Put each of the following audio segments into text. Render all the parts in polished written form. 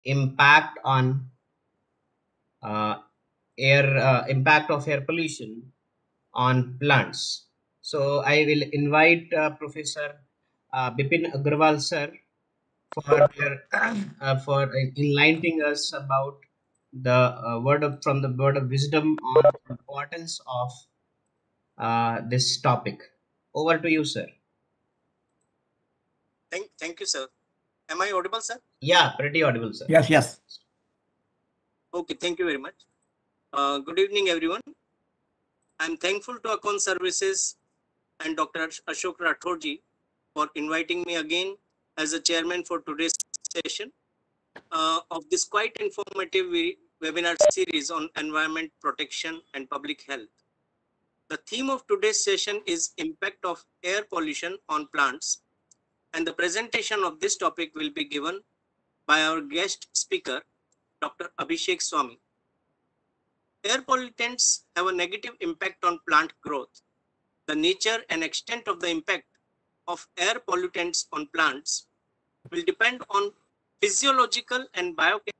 impact on uh, impact of air pollution on plants. So I will invite Professor Bipin Agrawal sir for their, for enlightening us about the from the word of wisdom on the importance of this topic. Over to you, sir. Thank you, sir. Am I audible, sir? Yeah, pretty audible, sir. Yes, yes. Okay, thank you very much. Good evening, everyone. I'm thankful to Akon Services and Dr. Ashok Rathorji for inviting me again as a chairman for today's session of this quite informative webinar series on environment protection and public health. The theme of today's session is impact of air pollution on plants, and the presentation of this topic will be given by our guest speaker, Dr. Abhishek Swami. Air pollutants have a negative impact on plant growth. The nature and extent of the impact of air pollutants on plants will depend on physiological and biochemical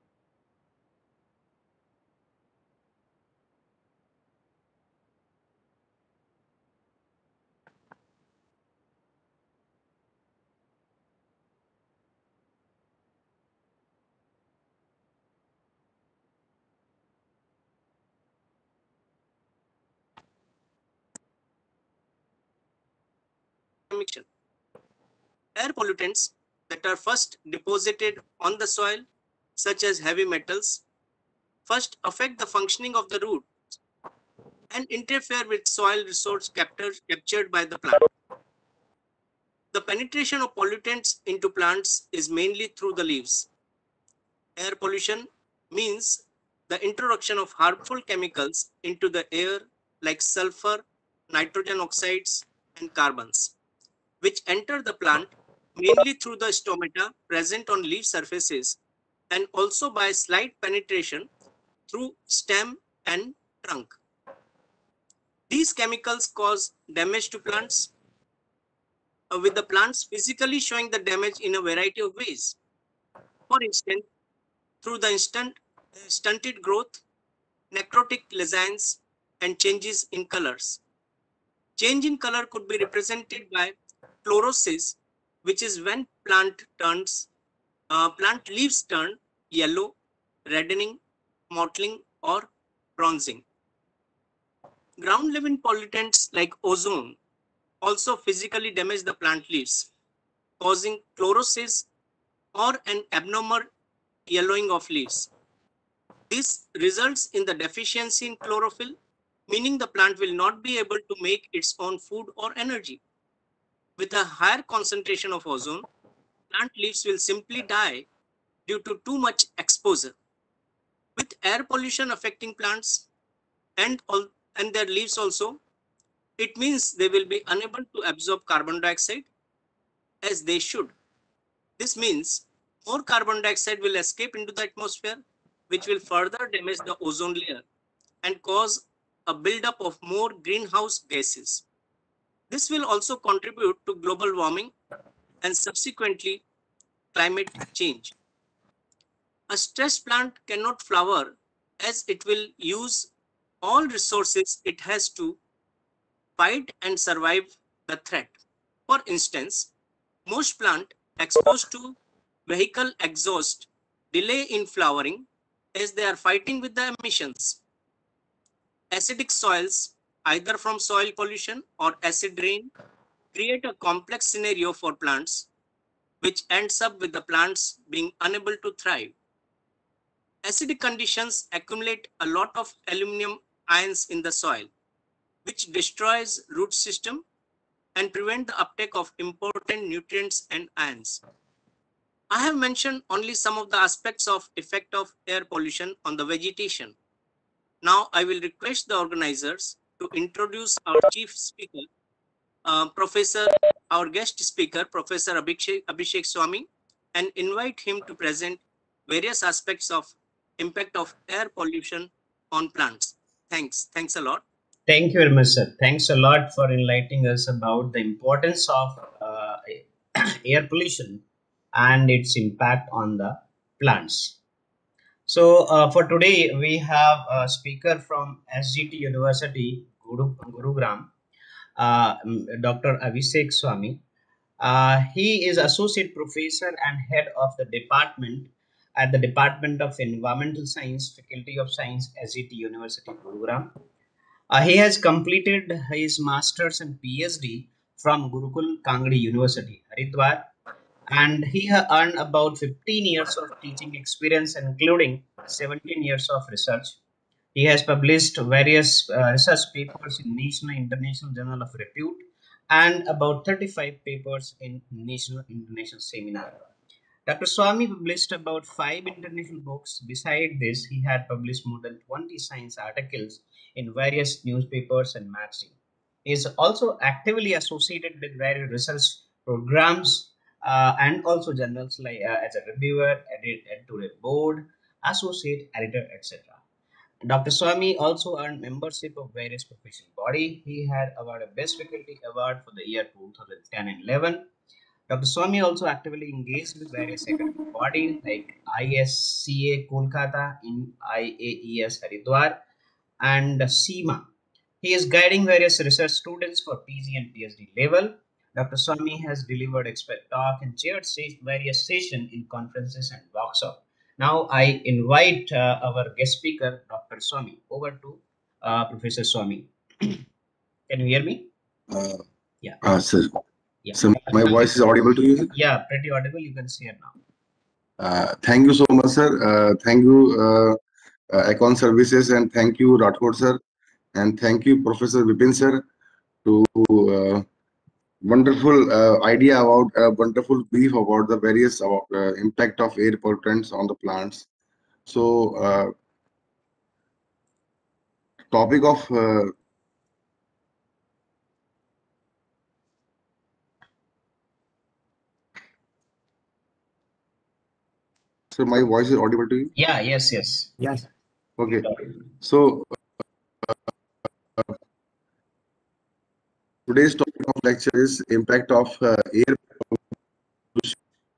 emission. Air pollutants that are first deposited on the soil, such as heavy metals, first affect the functioning of the root and interfere with soil resource captured by the plant. The penetration of pollutants into plants is mainly through the leaves. Air pollution means the introduction of harmful chemicals into the air like sulfur, nitrogen oxides, and carbons, which enter the plant mainly through the stomata present on leaf surfaces and also by slight penetration through stem and trunk. These chemicals cause damage to plants, with the plants physically showing the damage in a variety of ways. For instance, through the stunted growth, necrotic lesions, and changes in colors. Change in color could be represented by chlorosis, which is when plant leaves turn yellow, reddening, mottling, or bronzing. Ground level pollutants like ozone also physically damage the plant leaves, causing chlorosis or an abnormal yellowing of leaves. This results in the deficiency in chlorophyll, meaning the plant will not be able to make its own food or energy. With a higher concentration of ozone, plant leaves will simply die due to too much exposure. With air pollution affecting plants and their leaves also, it means they will be unable to absorb carbon dioxide as they should. This means more carbon dioxide will escape into the atmosphere, which will further damage the ozone layer and cause a buildup of more greenhouse gases. This will also contribute to global warming and subsequently climate change. A stressed plant cannot flower as it will use all resources it has to fight and survive the threat. For instance, most plants exposed to vehicle exhaust delay in flowering as they are fighting with the emissions. Acidic soils, either from soil pollution or acid rain, create a complex scenario for plants, which ends up with the plants being unable to thrive. Acidic conditions accumulate a lot of aluminum ions in the soil, which destroys root system and prevent the uptake of important nutrients and ions. I have mentioned only some of the aspects of effect of air pollution on the vegetation. Now I will request the organizers to introduce our chief speaker, Professor, our guest speaker, Professor Abhishek Swami, and invite him to present various aspects of impact of air pollution on plants. Thanks a lot. Thank you very much, sir. Thanks a lot for enlightening us about the importance of air pollution and its impact on the plants. So for today, we have a speaker from SGT University, Gurugram, Dr. Abhishek Swami. He is associate professor and head of the department at the Department of Environmental Science, Faculty of Science, SGT University, Gurugram. He has completed his master's and PhD from Gurukul Kangadi University, Haridwar, and he has earned about 15 years of teaching experience, including 17 years of research. He has published various research papers in national and international journal of repute and about 35 papers in national and international seminar. Dr. Swami published about 5 international books. Beside this, he had published more than 20 science articles in various newspapers and magazines. He is also actively associated with various research programs and also journals like as a reviewer, editorial board, associate editor, etc. Dr. Swami also earned membership of various professional body. He had awarded Best Faculty Award for the year 2010 and 11. Dr. Swami also actively engaged with various academic bodies like ISCA Kolkata in IAES Haridwar and SEMA. He is guiding various research students for PG and PhD level. Dr. Swami has delivered expert talk and chaired various sessions in conferences and workshops. Now I invite our guest speaker, Dr. Swami. Over to Professor Swami. Can you hear me? Uh, Yeah. Sir, Yeah. so my voice is audible to you, sir? Yeah, pretty audible. You can see it now. Thank you so much, sir. Thank you, Econ Services, and thank you, Rathod, sir, and thank you, Professor Vipin, sir, to wonderful idea about wonderful brief about the various impact of air pollutants on the plants. So, topic of so my voice is audible to you? Yeah, yes. Yes. Okay. So today's topic of lecture is impact of air pollution.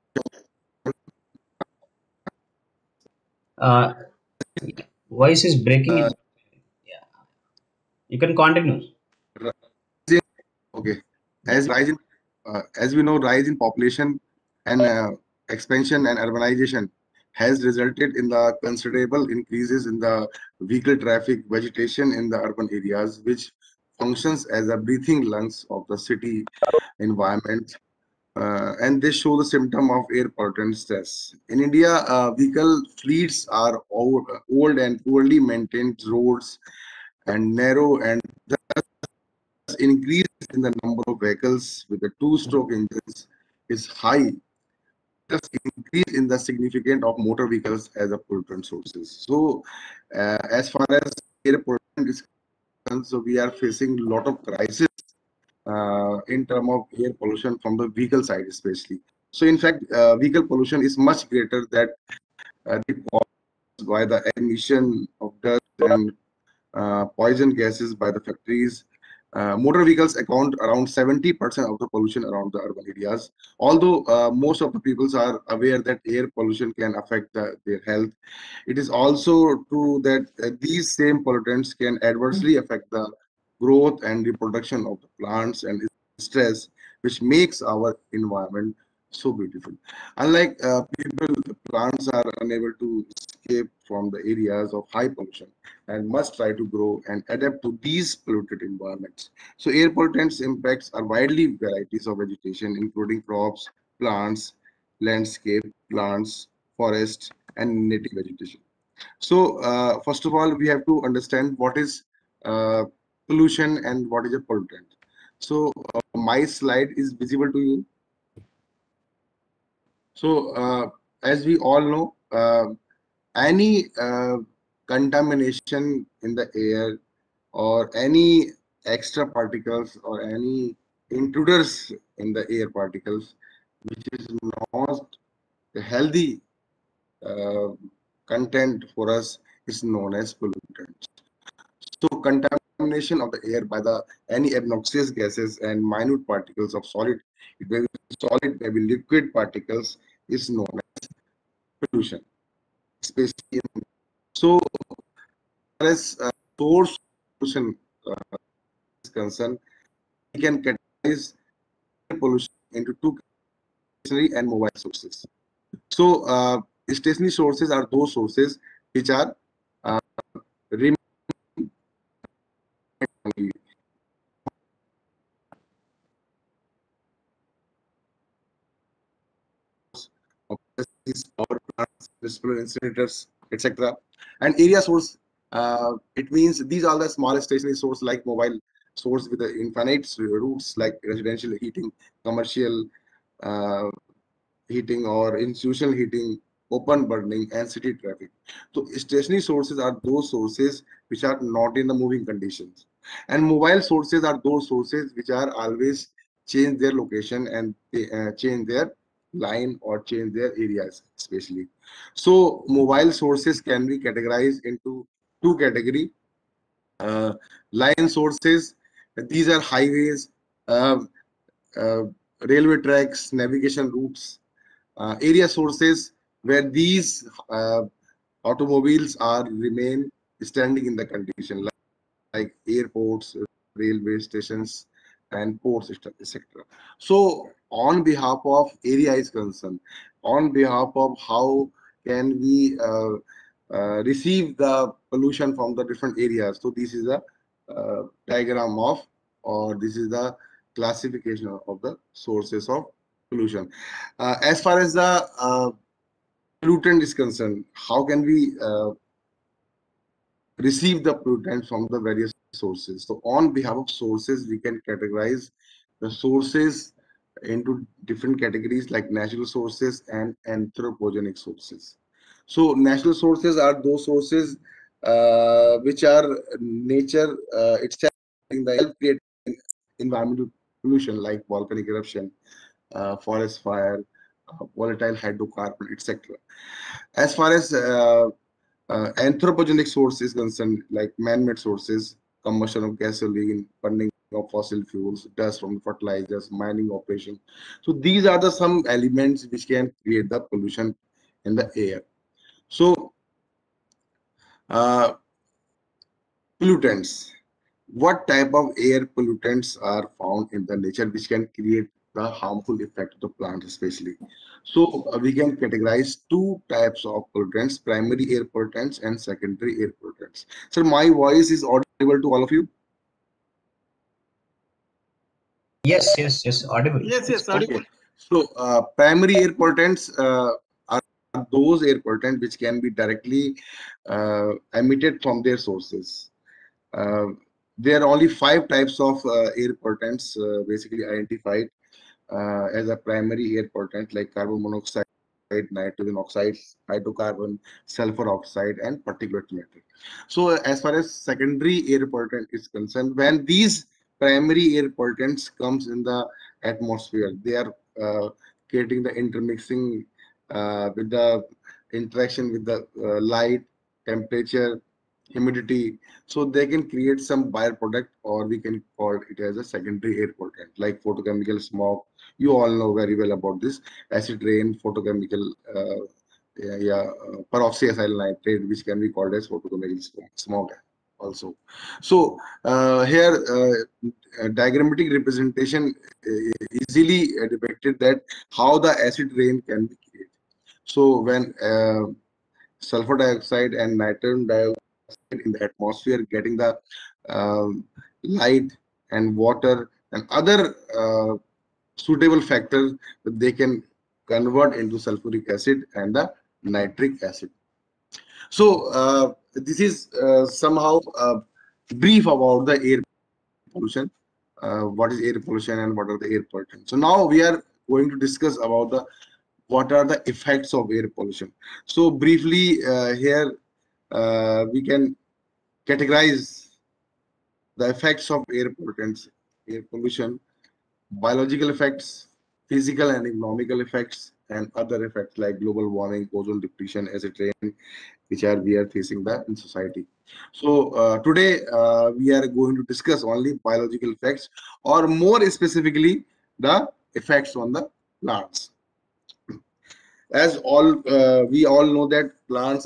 Uh, Voice is breaking. Uh, Yeah, you can continue. Okay. Yeah. As we know, rise in population and expansion and urbanization has resulted in the considerable increases in the vehicle traffic, vegetation in the urban areas, which functions as a breathing lungs of the city environment. And they show the symptom of air pollutant stress. In India, vehicle fleets are old and poorly maintained roads and narrow, and increase in the number of vehicles with the two-stroke engines is high. Thus, increase in the significance of motor vehicles as a pollutant sources. So, as far as air pollutant is concerned, so we are facing a lot of crisis in terms of air pollution from the vehicle side, especially. So, in fact, vehicle pollution is much greater than the caused by the emission of dust and poison gases by the factories. Motor vehicles account around 70% of the pollution around the urban areas. Although most of the people are aware that air pollution can affect their health, it is also true that these same pollutants can adversely affect the growth and reproduction of the plants and stress, which makes our environment so beautiful. Unlike people, plants are unable to escape from the areas of high pollution and must try to grow and adapt to these polluted environments. So air pollutants impacts are widely varieties of vegetation, including crops, plants, landscape, plants, forests, and native vegetation. So first of all, we have to understand what is uh, pollution and what is a pollutant. So my slide is visible to you. So as we all know, any contamination in the air or any extra particles or any intruders in the air particles, which is not a healthy uh, content for us, is known as pollutants. So contamination of the air by the any obnoxious gases and minute particles of solid, it may be solid, maybe liquid particles, is known as pollution, especially in So, as source pollution is concerned, we can categorize air pollution into two: stationary and mobile sources. So, stationary sources are those sources which are uh, remote of power plants, municipal incinerators, etc. And area source, it means these are the smallest stationary source like mobile source with the infinite routes like residential heating, commercial uh, heating or institutional heating, open burning, and city traffic. So stationary sources are those sources which are not in the moving conditions. And mobile sources are those sources which are always change their location and they, change their line or change their areas, especially. So mobile sources can be categorized into two category. Uh, Line sources, these are highways, uh, uh, railway tracks, navigation routes. Area sources where these automobiles are remain standing in the condition like airports, railway stations, and ports, etc. So, on behalf of area is concerned, on behalf of how can we receive the pollution from the different areas. So, this is a diagram of, or this is the classification of the sources of pollution. As far as the pollutant is concerned, how can we receive the pollutant from the various sources? So on behalf of sources, we can categorize the sources into different categories like natural sources and anthropogenic sources. So natural sources are those sources which are nature itself in the self-created environmental pollution like volcanic eruption, forest fire, volatile hydrocarbon, etc. As far as anthropogenic sources concerned, like man-made sources, combustion of gasoline, burning of fossil fuels, dust from fertilizers, mining operation. So these are the some elements which can create the pollution in the air. So uh, pollutants. What type of air pollutants are found in the nature which can create the harmful effect to the plant especially? So we can categorize two types of pollutants: primary air pollutants and secondary air pollutants. So my voice is audible to all of you? Yes, yes, yes, audible. Yes, It's yes, audible. Okay. So primary air pollutants are those air pollutants which can be directly emitted from their sources. Uh, there are only five types of air pollutants basically identified as a primary air pollutant, like carbon monoxide, nitrogen oxides, hydrocarbon, sulfur oxide, and particulate matter. So, as far as secondary air pollutant is concerned, when these primary air pollutants comes in the atmosphere, they are creating the intermixing with the interaction with the light, temperature, humidity, so they can create some byproduct, or we can call it as a secondary air pollutant like photochemical smoke. You all know very well about this: acid rain, photochemical peroxyacyl nitrate, which can be called as photochemical smoke also. So here diagrammatic representation easily depicted that how the acid rain can be created. So when sulfur dioxide and nitrogen dioxide in the atmosphere getting the um, light and water and other suitable factors, they can convert into sulfuric acid and the nitric acid. So this is somehow brief about the air pollution. What is air pollution and what are the air pollutants? So now we are going to discuss about the what are the effects of air pollution. So briefly here we can categorize the effects of air pollutants, air pollution: biological effects, physical and economical effects, and other effects like global warming, ozone depletion, acid rain, which are we are facing that in society. So today we are going to discuss only biological effects, or more specifically, the effects on the plants. As all we all know that plants are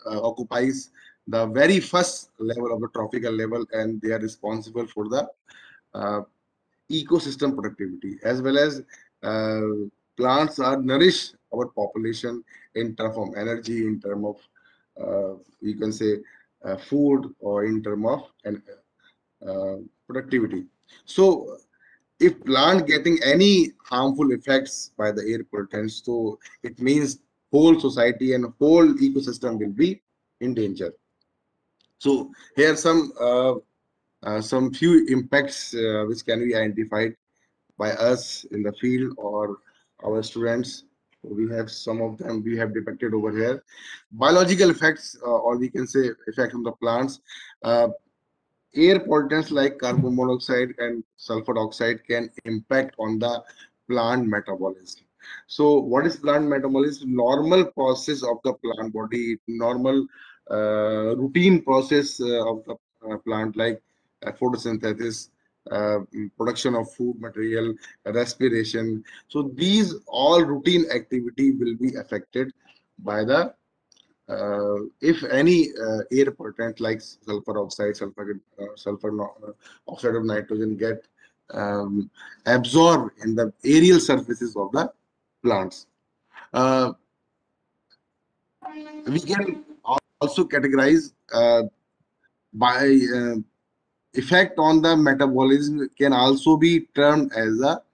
occupies the very first level of the trophical level, and they are responsible for the uh, ecosystem productivity, as well as uh, plants are nourish our population in terms of energy, in terms of you can say food, or in terms of productivity. So if plant getting any harmful effects by the air pollutants, so it means whole society and whole ecosystem will be in danger. So here some few impacts which can be identified by us in the field or our students. We have some of them we have depicted over here. Biological effects, or we can say effect on the plants. Uh, Air pollutants like carbon monoxide and sulfur dioxide can impact on the plant metabolism. So, what is plant metabolism? Normal process of the plant body, normal routine process of the plant, like photosynthesis, production of food material, respiration. So, these all routine activity will be affected by the if any air pollutant like sulfur oxide, oxide of nitrogen get absorbed in the aerial surfaces of the plants, uh, we can also categorize by effect on the metabolism can also be termed as a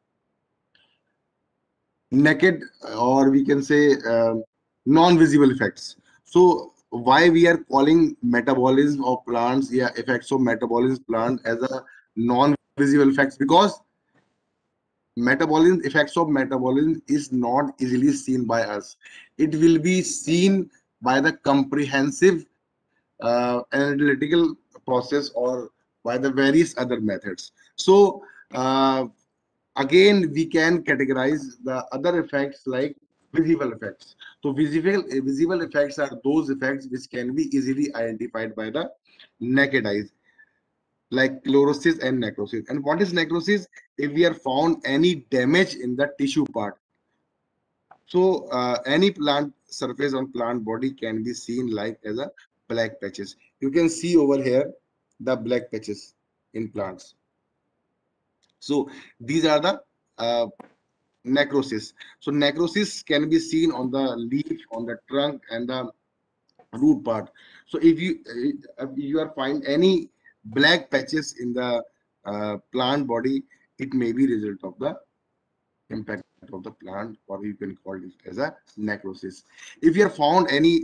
naked, or we can say non-visible effects. So why we are calling metabolism of plants, yeah, effects of metabolism plant as a non-visible effects, because metabolism effects of metabolism is not easily seen by us. It will be seen by the comprehensive analytical process, or by the various other methods. So again we can categorize the other effects like visible effects. So visible effects are those effects which can be easily identified by the naked eyes, like chlorosis and necrosis. And what is necrosis? If we are found any damage in the tissue part, so any plant surface on plant body can be seen like as a black patches. You can see over here the black patches in plants. So these are the uh, necrosis. So necrosis can be seen on the leaf, on the trunk, and the root part. So if you are find any black patches in the plant body, it may be result of the impact of the plant, or you can call it as a necrosis. If you are found any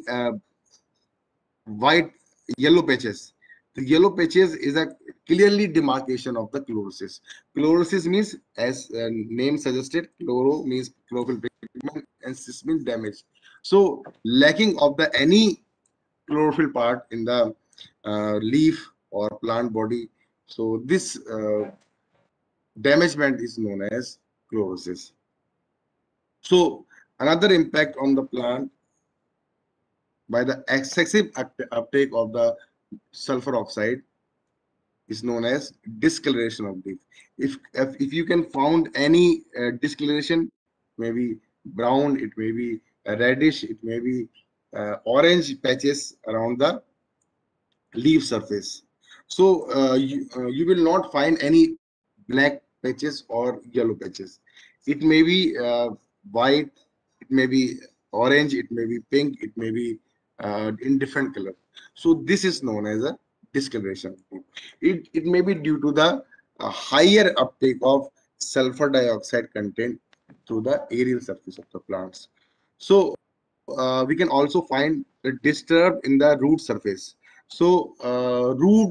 white yellow patches, the yellow patches is a clearly demarcation of the chlorosis. Chlorosis means, as name suggested, chloro means chlorophyll pigment, and cis means damage. So lacking of the any chlorophyll part in the leaf or plant body, so this damagement is known as chlorosis. So another impact on the plant by the excessive uptake of the sulfur oxide is known as discoloration of leaf. If you can found any discoloration, maybe brown, it may be reddish, it may be orange patches around the leaf surface. So you will not find any black patches or yellow patches. It may be white, it may be orange, it may be pink, it may be in different color. So this is known as a discoloration. It may be due to the higher uptake of sulfur dioxide content through the aerial surface of the plants. So we can also find disturbed in the root surface. So root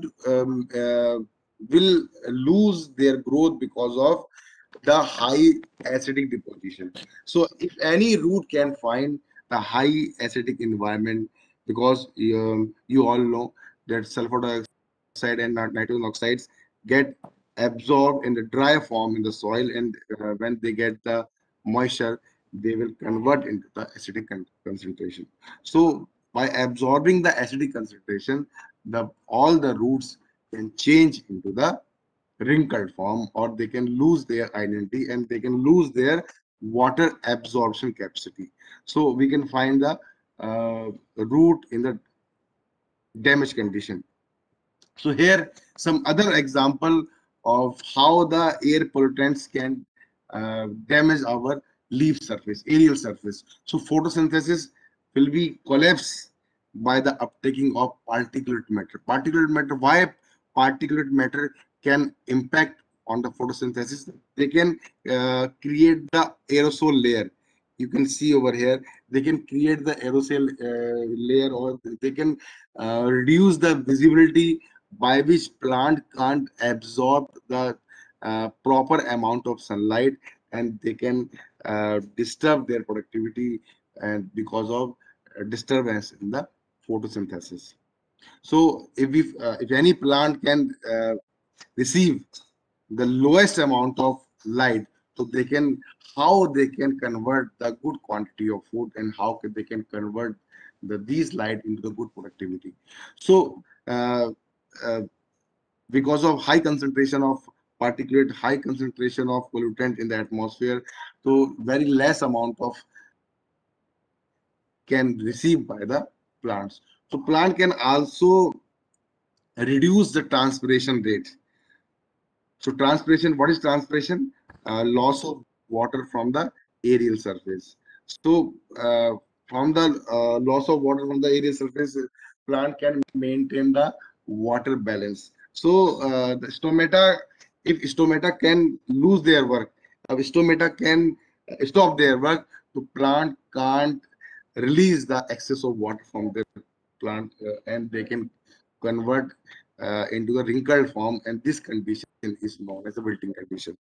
will lose their growth because of the high acidic deposition. So if any root can find a high acidic environment, because you all know that sulfur dioxide and nitrogen oxides get absorbed in the dry form in the soil, and when they get the moisture, they will convert into the acidic concentration. So by absorbing the acidic concentration, the all the roots can change into the wrinkled form, or they can lose their identity, and they can lose their water absorption capacity. So we can find the root in the damaged condition. So here some other example of how the air pollutants can damage our leaf surface, aerial surface. So photosynthesis will be collapse by the uptaking of particulate matter. Particulate matter, why particulate matter can impact on the photosynthesis? They can create the aerosol layer. You can see over here, they can create the aerosol layer, or they can reduce the visibility by which plant can't absorb the proper amount of sunlight, and they can disturb their productivity and because of disturbance in the photosynthesis. So if any plant can receive the lowest amount of light, so they can, how they can convert the good quantity of food, and how they can convert these light into the good productivity. So uh, because of high concentration of particulate, high concentration of pollutant in the atmosphere, so very less amount of can receive by the plants. So plant can also reduce the transpiration rate. So transpiration, what is transpiration? Loss of water from the aerial surface. So from the loss of water from the aerial surface, plant can maintain the water balance. So the stomata, if stomata can lose their work, if stomata can stop their work, the plant can't release the excess of water from their plant, and they can convert into a wrinkled form, and this condition is known as a wilting condition.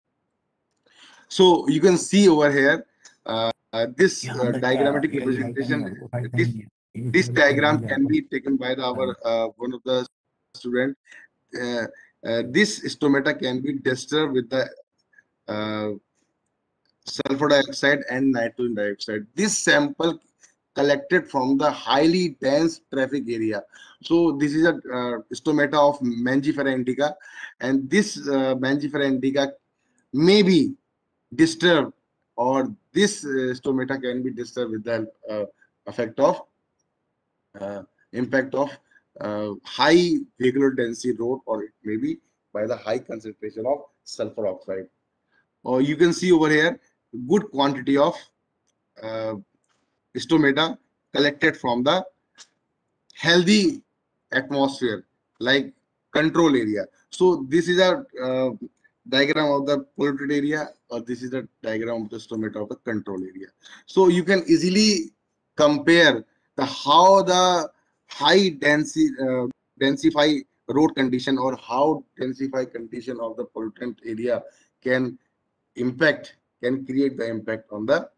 So you can see over here this diagrammatic representation. This this diagram can be taken by our one of the student. Uh, this stomata can be disturbed with the uh, sulfur dioxide and nitrogen dioxide. This sample collected from the highly dense traffic area. So this is a stomata of Mangifera indica, and this Mangifera indica may be disturbed, or this stomata can be disturbed with the effect of uh, impact of high vehicular density road, or it may be by the high concentration of sulfur oxide. Or you can see over here good quantity of uh, stomata collected from the healthy atmosphere, like control area. So this is a diagram of the polluted area, or this is the diagram of the stomata of the control area. So you can easily compare the how the high density densify road condition, or how densify condition of the pollutant area can impact, can create the impact on the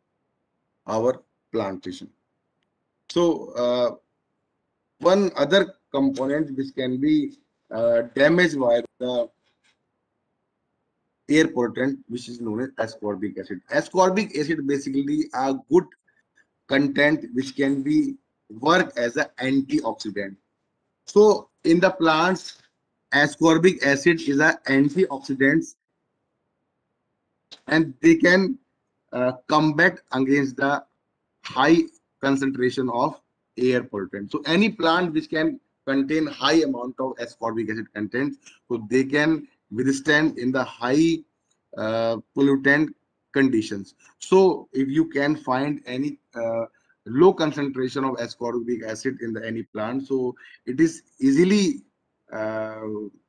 our plantation. So one other component which can be damaged by the air pollutant, which is known as ascorbic acid. Ascorbic acid basically a good content which can be work as an antioxidant. So in the plants, ascorbic acid is an antioxidant, and they can combat against the high concentration of air pollutant. So any plant which can contain high amount of ascorbic acid content, so they can withstand in the high pollutant conditions. So if you can find any low concentration of ascorbic acid in the any plant, so it is easily uh,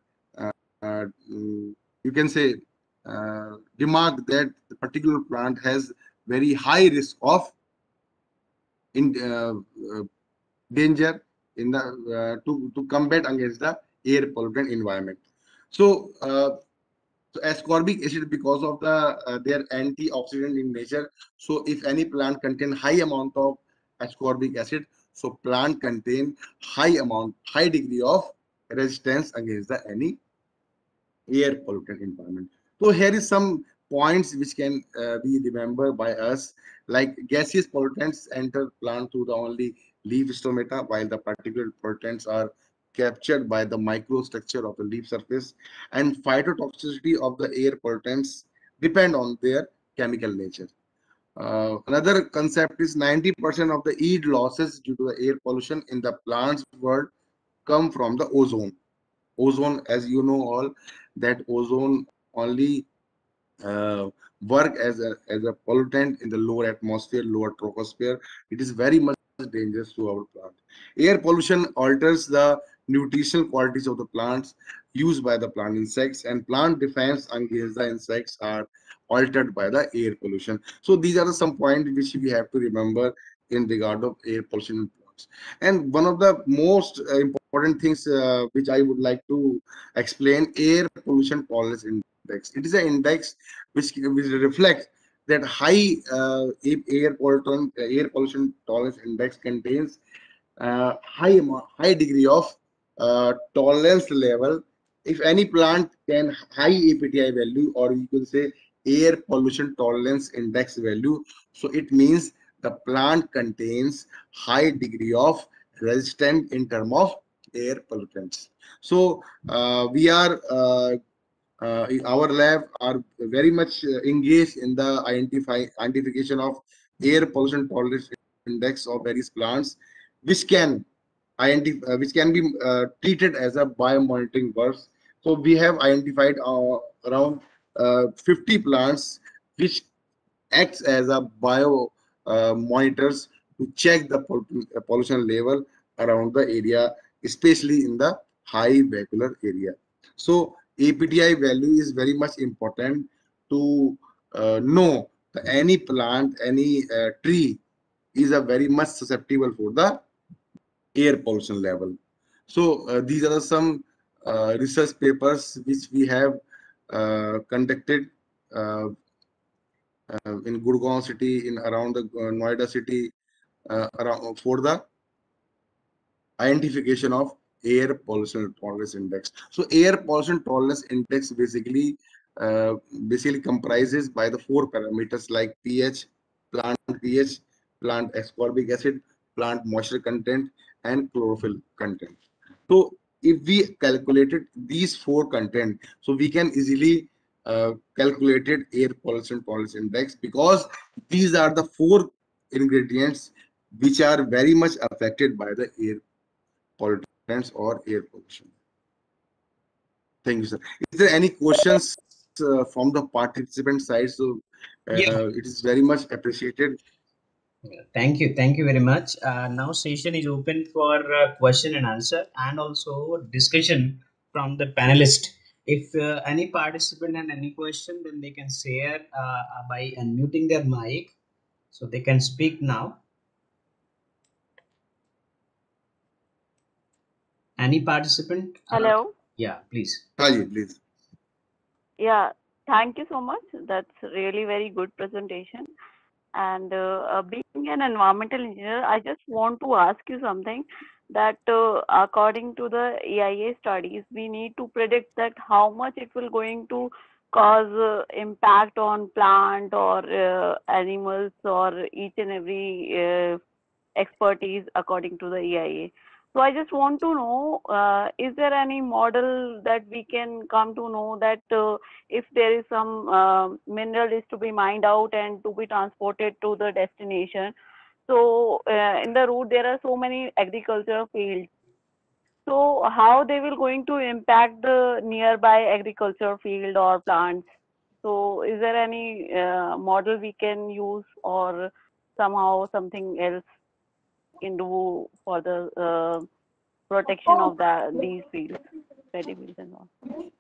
you can say remark that the particular plant has very high risk of in danger in the to combat against the air pollutant environment. So, so ascorbic acid, because of the their antioxidant in nature. So if any plant contain high amount of ascorbic acid, so plant contain high degree of resistance against the any air pollutant environment. So here is some points which can be remembered by us, like gaseous pollutants enter plant through the only leaf stomata, while the particular pollutants are captured by the microstructure of the leaf surface, and phytotoxicity of the air pollutants depend on their chemical nature. Another concept is 90% of the yield losses due to the air pollution in the plants world come from the ozone. Ozone, as you know all, that ozone only uh, work as a pollutant in the lower atmosphere, lower troposphere. It is very much dangerous to our plant. Air pollution alters the nutritional qualities of the plants used by the plant insects, and plant defense against the insects are altered by the air pollution. So these are some points which we have to remember in regard of air pollution in plants. And one of the most important things which I would like to explain, air pollution tolerance index. It is an index which reflects that high air pollution tolerance index contains high degree of tolerance level. If any plant can high APTI value, or you can say air pollution tolerance index value, so it means the plant contains high degree of resistance in term of air pollutants. So we are our lab are very much engaged in the identification of air pollution tolerance index of various plants, which can which can be treated as a biomonitoring works. So we have identified around 50 plants which acts as a bio monitors to check the pollution level around the area, especially in the high vehicular area. So APTI value is very much important to know that any plant, any tree is a very much susceptible for the air pollution level. So these are some research papers which we have conducted uh, in Gurgaon city, in around the Noida city, around for the identification of air pollution tolerance index. So air pollution tolerance index uh, basically comprises by the four parameters like pH, plant ascorbic acid, plant moisture content, and chlorophyll content. So if we calculated these four content, so we can easily calculated air pollution tolerance index, because these are the four ingredients which are very much affected by the air pollutants or air pollution. Thank you, sir. Is there any questions from the participant side? So Yeah. it is very much appreciated. Thank you very much. Now session is open for question and answer, and also discussion from the panelist. If any participant has any question, then they can share by unmuting their mic, so they can speak now. Any participant? Hello. Yeah, please. Haji, please. Yeah, thank you so much. That's really very good presentation. And being an environmental engineer, I just want to ask you something that according to the AIA studies, we need to predict that how much it will going to cause impact on plant or animals or each and every expertise according to the EIA. So I just want to know, is there any model that we can come to know that if there is some mineral is to be mined out and to be transported to the destination, so in the route there are so many agricultural fields. So how they will going to impact the nearby agricultural field or plants? So is there any model we can use or somehow something else can do for the protection of these fields, paddy fields and all?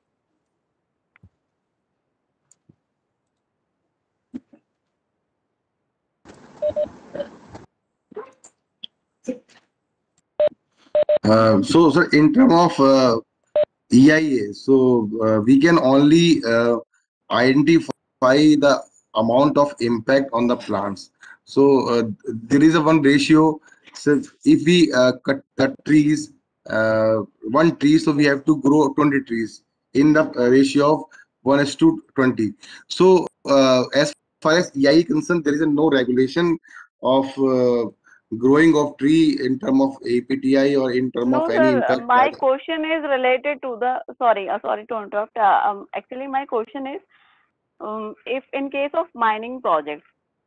So, sir, in terms of EIA, so we can only identify the amount of impact on the plants. So there is a one ratio. So if we cut trees, one tree, so we have to grow 20 trees in the ratio of 1:20. So as far as EIA concerned, there is no regulation of growing of tree in term of APTI or in term of No, any sir. impact by My the. question is related to the. Sorry to interrupt. Actually, my question is, if in case of mining projects,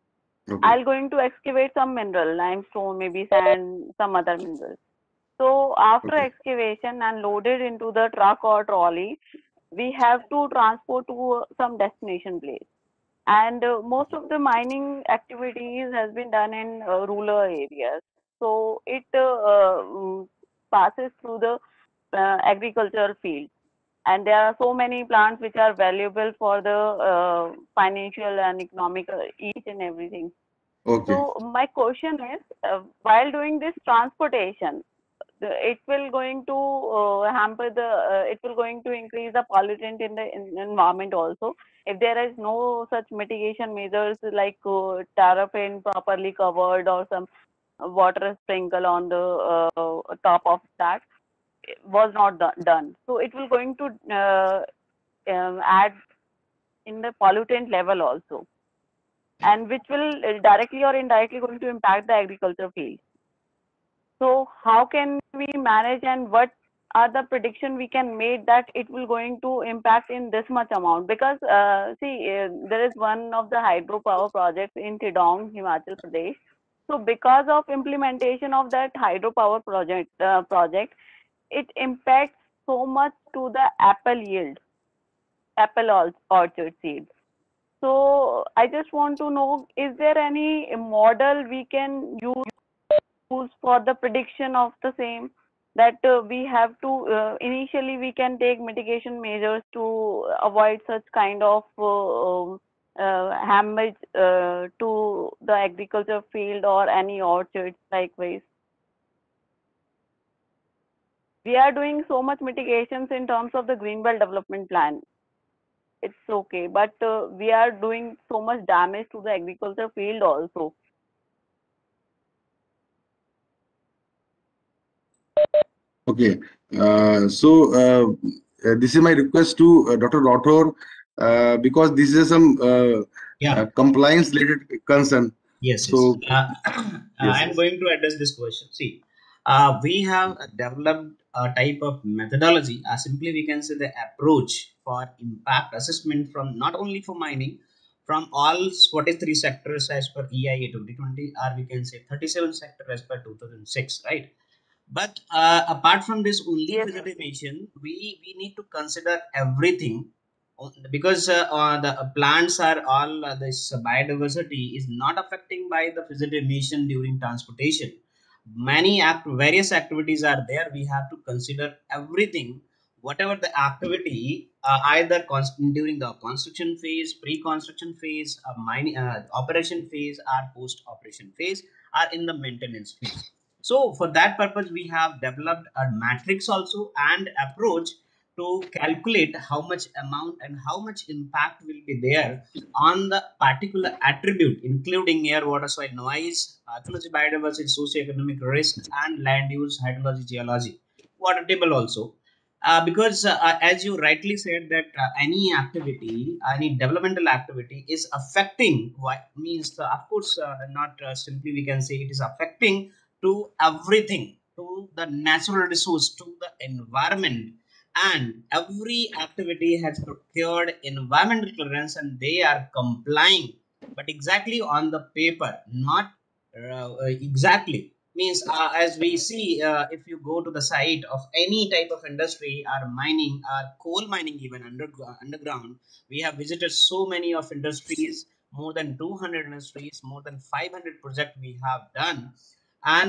Okay. I'll going to excavate some mineral, limestone, maybe sand, some other minerals. So after Okay. excavation and loaded into the truck or trolley, we have to transport to some destination place. And most of the mining activities has been done in rural areas. So it passes through the agricultural field. And there are so many plants which are valuable for the financial and economic, each and everything. Okay. So my question is, while doing this transportation, it will going to hamper the, it will going to increase the pollutant in the environment also. If there is no such mitigation measures like terraplane properly covered or some water sprinkle on the top of that, was not done. So it will going to add in the pollutant level also, and which will directly or indirectly going to impact the agriculture field. So how can we manage, and what are the prediction we can make that it will going to impact in this much amount? Because see, there is one of the hydropower projects in Tidong, Himachal Pradesh. So because of implementation of that hydropower project, it impacts so much to the apple yield, orchard seeds. So I just want to know, is there any model we can use for the prediction of the same, that we have to initially we can take mitigation measures to avoid such kind of damage to the agriculture field or any orchards likewise. We are doing so much mitigations in terms of the green belt development plan. It's okay, but we are doing so much damage to the agriculture field also. Okay. This is my request to Dr. Rathore, because this is some Yeah. compliance related concern. Yes, yes. So yes, I'm yes. going to address this question. See, we have developed a type of methodology, simply we can say the approach for impact assessment from not only for mining, from all 43 sectors as per EIA 2020, or we can say 37 sector as per 2006, right? But apart from this only Yes, physical emission, we need to consider everything, because the plants are all this biodiversity is not affecting by the physical emission during transportation. Various activities are there. We have to consider everything, whatever the activity, either during the construction phase, pre-construction phase, mining operation phase, or post-operation phase, or in the maintenance phase. So for that purpose, we have developed a matrix also and approach to calculate how much amount and how much impact will be there on the particular attribute, including air, water, soil, noise, ecology, biodiversity, socioeconomic risk, and land use, hydrology, geology, water table also. Because as you rightly said that any activity, any developmental activity is affecting what means, of course, not simply we can say it is affecting to everything, to the natural resource, to the environment, and every activity has procured environmental clearance and they are complying, but exactly on the paper, not exactly means, as we see, if you go to the site of any type of industry or mining or coal mining, even underground, we have visited so many of industries, more than 200 industries, more than 500 projects we have done. And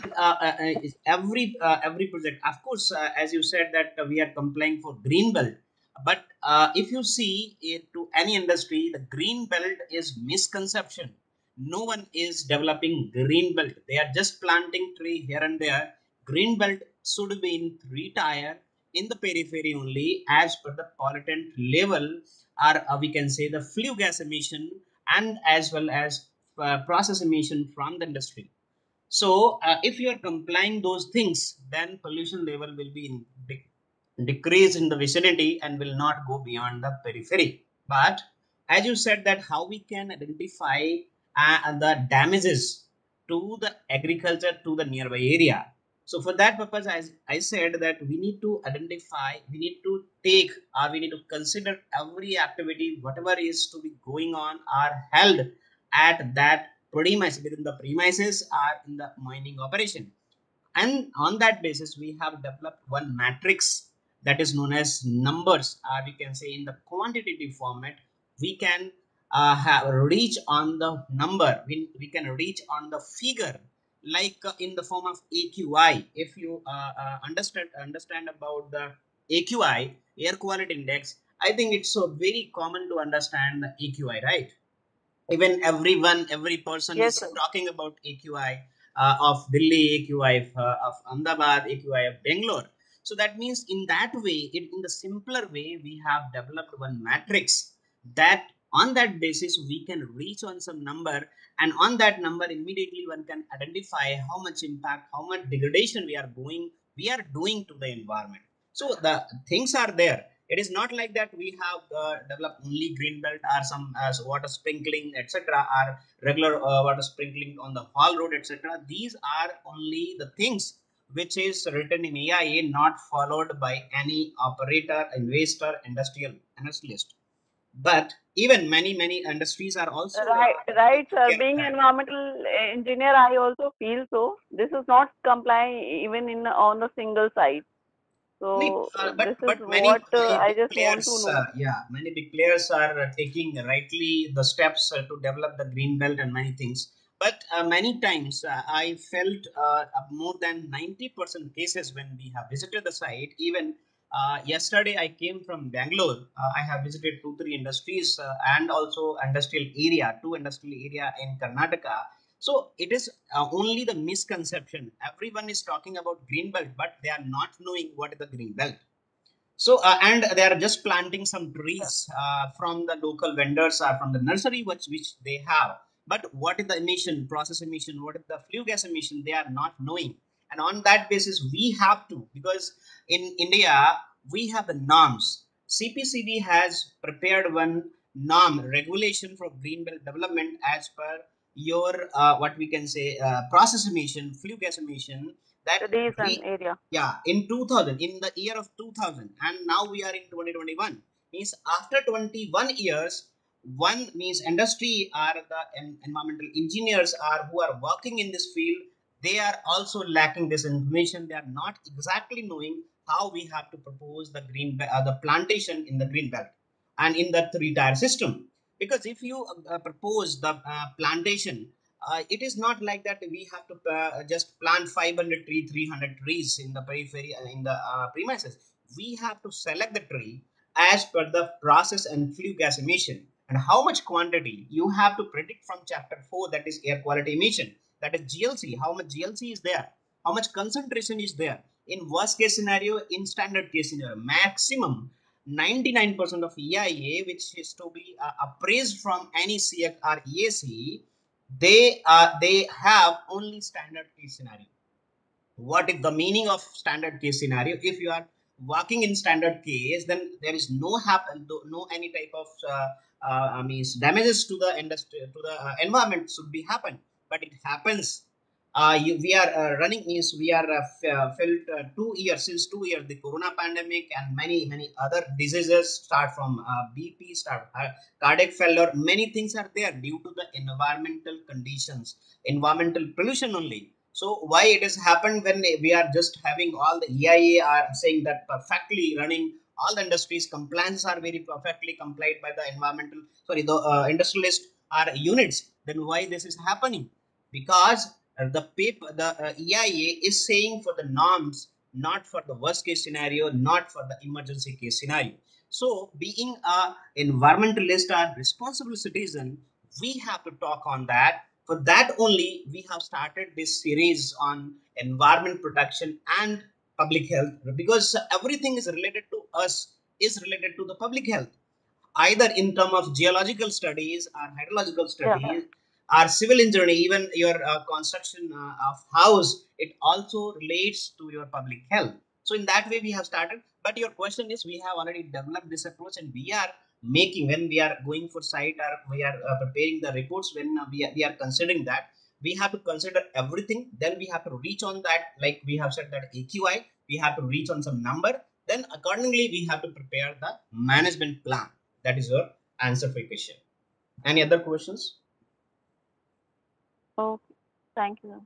every project, of course, as you said that we are complying for green belt, but if you see it to any industry, the green belt is misconception. No one is developing green belt, they are just planting tree here and there. Green belt should be in 3 tier, in the periphery only, as per the pollutant level, or we can say the flue gas emission, and as well as process emission from the industry. So, if you are complying those things, then pollution level will be decrease in the vicinity and will not go beyond the periphery. But as you said, that how we can identify the damages to the agriculture to the nearby area. So for that purpose, as I said, that we need to identify, we need to take, or we need to consider every activity, whatever is to be going on, are held at that premises, within the premises are in the mining operation. And on that basis, we have developed one matrix that is known as numbers, or we can say in the quantitative format. We can have reach on the number, we can reach on the figure, like in the form of AQI. If you understand about the AQI, air quality index, I think it's so very common to understand the AQI, right? Even every person Yes, is sir. talking about AQI of Delhi, AQI of Ahmedabad, AQI of Bangalore. So that means in that way, in the simpler way, we have developed one matrix that on that basis we can reach on some number, and on that number immediately one can identify how much impact, how much degradation we are doing to the environment. So the things are there. It is not like that we have developed only green belt or some water sprinkling, etc., or regular water sprinkling on the hall road, etc. These are only the things which is written in AIA, not followed by any operator, investor, industrialist. But even many industries are also Right, right, taking sir. care of Being that. environmental engineer, I also feel so. This is not complying even in on the single side. So But this is many what I big just want players, to know. yeah, many big players are taking rightly the steps to develop the green belt and many things. But many times I felt more than 90% cases when we have visited the site. Even yesterday I came from Bangalore. I have visited 2 3 industries and also industrial area, two industrial area in Karnataka. So it is only the misconception. Everyone is talking about green belt, but they are not knowing what is the green belt. So and they are just planting some Yeah. trees from the local vendors or from the nursery which they have. But what is the emission, process emission? What is the flue gas emission? They are not knowing. And on that basis, we have to, because in India we have the norms. CPCB has prepared one norm regulation for green belt development as per your what we can say process emission, flue gas emission, that The Decent green, area. yeah, in 2000, in the year of 2000, and now we are in 2021. Means after 21 years, one means industry or the environmental engineers are who are working in this field, they are also lacking this information. They are not exactly knowing how we have to propose the the plantation in the green belt and in the three tier system. Because if you propose the plantation, it is not like that we have to just plant 500 tree, 300 trees in the periphery, in the premises. We have to select the tree as per the process and flue gas emission, and how much quantity you have to predict from chapter 4, that is air quality emission, that is GLC, how much GLC is there, how much concentration is there in worst case scenario, in standard case scenario, maximum 99% of EIA which is to be appraised from any CF or EAC, they have only standard case scenario. What is the meaning of standard case scenario? If you are working in standard case, then there is no any type of means damages to the industry, to the environment should be happen. But it happens, we are running, means we are felt 2 years, since 2 years the corona pandemic and many other diseases start from BP, start cardiac failure, many things are there due to the environmental conditions, environmental pollution only. So why it has happened when we are just having all the EIA are saying that perfectly running, all the industries compliances are very perfectly complied by the environmental, sorry, the industrialist are units, then why this is happening? Because the paper, the EIA is saying for the norms, not for the worst case scenario, not for the emergency case scenario. So being a environmentalist or responsible citizen, we have to talk on that. For that only, we have started this series on environment protection and public health, because everything is related to us, is related to the public health, either in terms of geological studies or hydrological Yeah. studies or civil engineering, even your construction of house, it also relates to your public health. So in that way we have started. But your question is, we have already developed this approach, and we are making, when we are going for site or we are preparing the reports, when we are considering that, we have to consider everything. Then we have to reach on that, like we have said that AQI, we have to reach on some number, then accordingly we have to prepare the management plan. That is your answer for your question. Any other questions? Oh, thank you.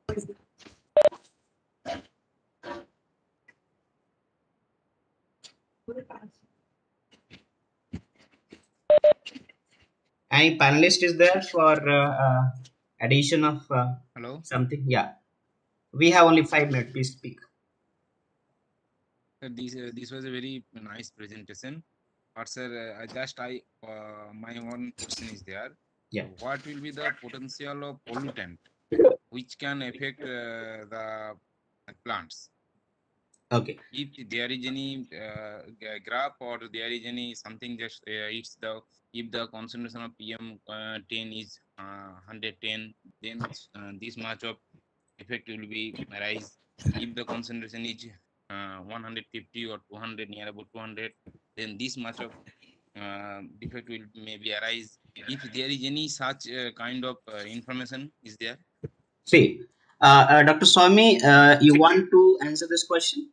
Any panelist is there for addition of Hello. something? Yeah, we have only 5 minutes. Please speak. This was a very nice presentation. But sir, my one question is there. Yeah. What will be the potential of pollutant which can affect the plants? Okay. If there is any graph or there is any something, just it's the if the concentration of PM 10 is 110, then this much of effect will be arise. If the concentration is 150 or 200, near about 200, then this much of defect will maybe arise. If there is any such kind of information is there. See, Dr. Swami, you want to answer this question?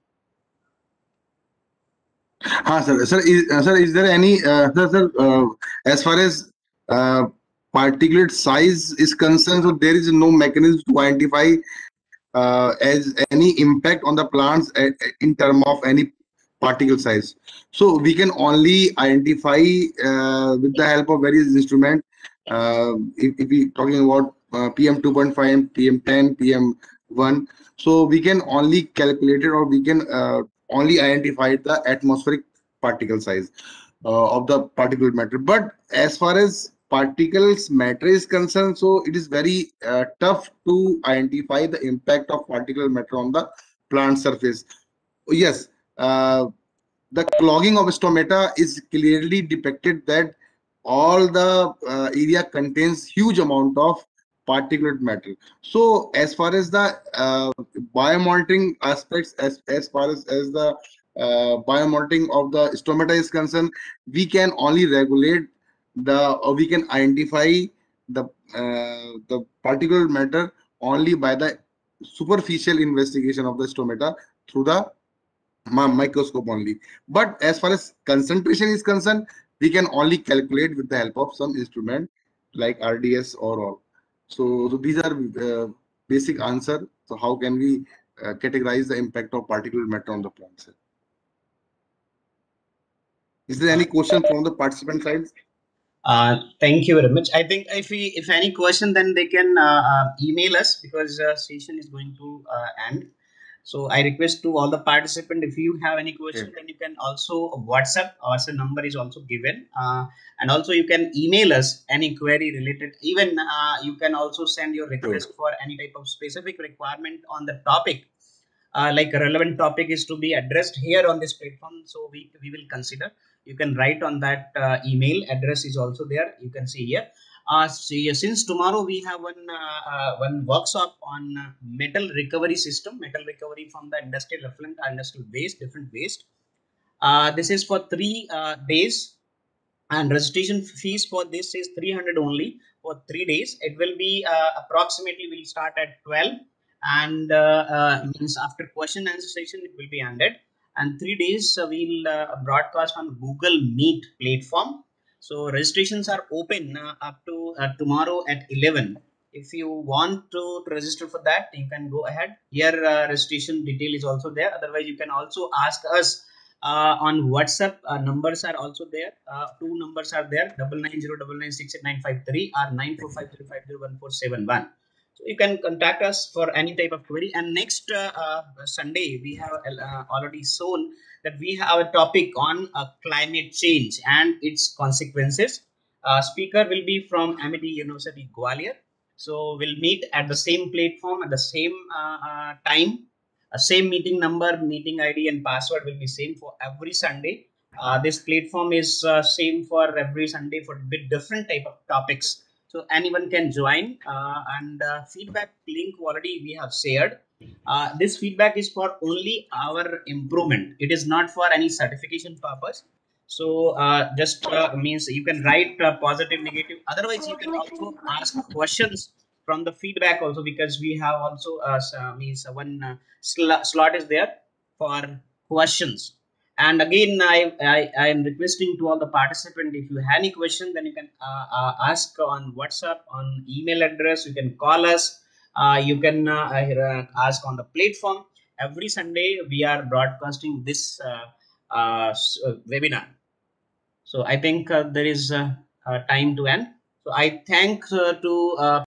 Sir, is there any, as far as uh, particulate size is concerned, so there is no mechanism to identify as any impact on the plants in term of any particle size. So we can only identify with the help of various instruments. If we talking about PM 2.5 and PM 10, PM 1, so we can only calculate it, or we can only identify the atmospheric particle size of the particulate matter. But as far as particles matter is concerned, so it is very tough to identify the impact of particle matter on the plant surface. Yes, the clogging of stomata is clearly depicted that all the area contains huge amount of particulate matter. So as far as the biomonitoring aspects, as far as the biomonitoring of the stomata is concerned, we can only regulate or we can identify the particulate matter only by the superficial investigation of the stomata through the microscope only. But as far as concentration is concerned, we can only calculate with the help of some instrument like RDS or all. So these are basic answer. So how can we categorize the impact of particulate matter on the plants? Is there any question from the participant side? Thank you very much. I think if any question, then they can email us, because session is going to end. So I request to all the participants, if you have any question, then you can also WhatsApp. Our number is also given, and also you can email us any query related. Even you can also send your request for any type of specific requirement on the topic. Like a relevant topic is to be addressed here on this platform, so we will consider. You can write on that email address is also there, you can see here. Since tomorrow we have one workshop on metal recovery system, metal recovery from the industrial effluent, industrial waste, different waste. This is for 3 days, and registration fees for this is 300 only for 3 days. It will be approximately, will start at 12, and means after question and answer session it will be ended. And 3 days we'll broadcast on Google Meet platform. So registrations are open up to tomorrow at 11. If you want to register for that, you can go ahead. Here registration detail is also there. Otherwise you can also ask us on WhatsApp. Numbers are also there. Two numbers are there: 9909968953 or 9450501471. So you can contact us for any type of query. And next Sunday we have already shown that we have a topic on climate change and its consequences. Speaker will be from Amity University, Gwalior. So we'll meet at the same platform at the same time. Same meeting number, meeting ID, and password will be same for every Sunday. This platform is same for every Sunday for bit different type of topics. So anyone can join, and feedback link already we have shared. This feedback is for only our improvement. It is not for any certification purpose. So just means you can write positive, negative. Otherwise, you can also ask questions from the feedback also, because we have also means one slot is there for questions. And again, I am requesting to all the participants, if you have any question, then you can ask on WhatsApp, on email address. You can call us. You can ask on the platform. Every Sunday we are broadcasting this webinar. So I think there is time to end. So I thank to